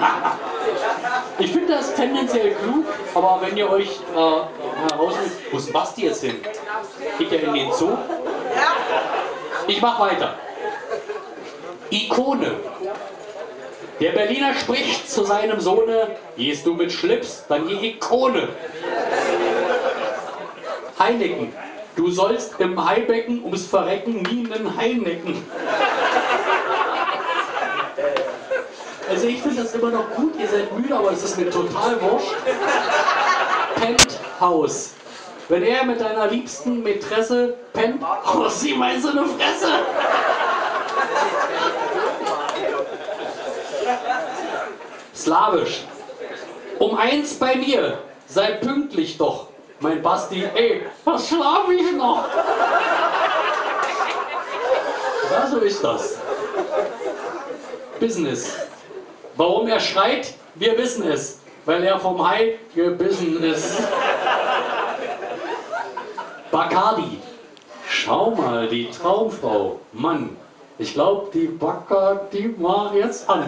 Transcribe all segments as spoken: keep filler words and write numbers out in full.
Ich finde das tendenziell klug, aber wenn ihr euch äh, herausfindet, wo ist Basti jetzt hin? Geht er in den Zoo? Ich mach weiter. Ikone. Der Berliner spricht zu seinem Sohne: Gehst du mit Schlips, dann geh Ikone. Heineken. Du sollst im Haibecken ums Verrecken nie einen Heinecken. Also ich finde das immer noch gut, ihr seid müde, aber es ist mir total wurscht. Penthouse. Wenn er mit deiner liebsten Mätresse pennt, oh, sieh mal so eine Fresse. Slawisch. Um eins bei mir, sei pünktlich doch. Mein Basti, ey, was schlaf ich noch? Ja, so ist das. Business. Warum er schreit? Wir wissen es. Weil er vom Hai gebissen ist. Bacardi. Schau mal, die Traumfrau. Mann, ich glaube, die Bacardi war jetzt an.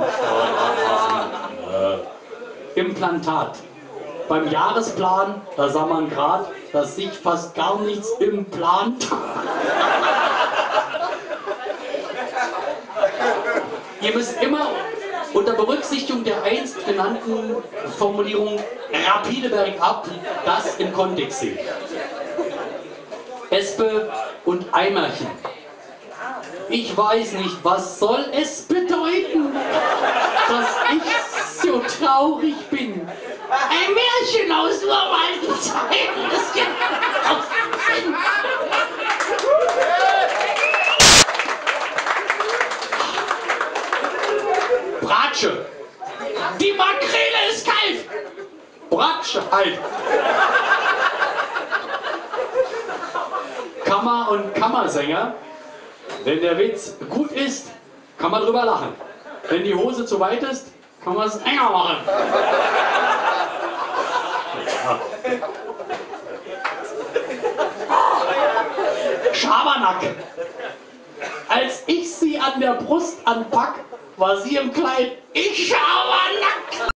äh, Implantat. Beim Jahresplan, da sah man gerade, dass sich fast gar nichts im Plan tut. Ihr müsst immer unter Berücksichtigung der einst genannten Formulierung rapide bergab das im Kontext sehen. Espe und Eimerchen. Ich weiß nicht, was soll es bedeuten, dass ich so traurig bin. Ein Märchen aus uralten Zeiten, das geht auf den Sinn. Bratsche. Die Makrele ist kalt. Bratsche halt. Kammer- und Kammersänger. Wenn der Witz gut ist, kann man drüber lachen. Wenn die Hose zu weit ist, kann man es enger machen. Ja. Schabernack. Als ich sie an der Brust anpack, war sie im Kleid. Ich Schabernack.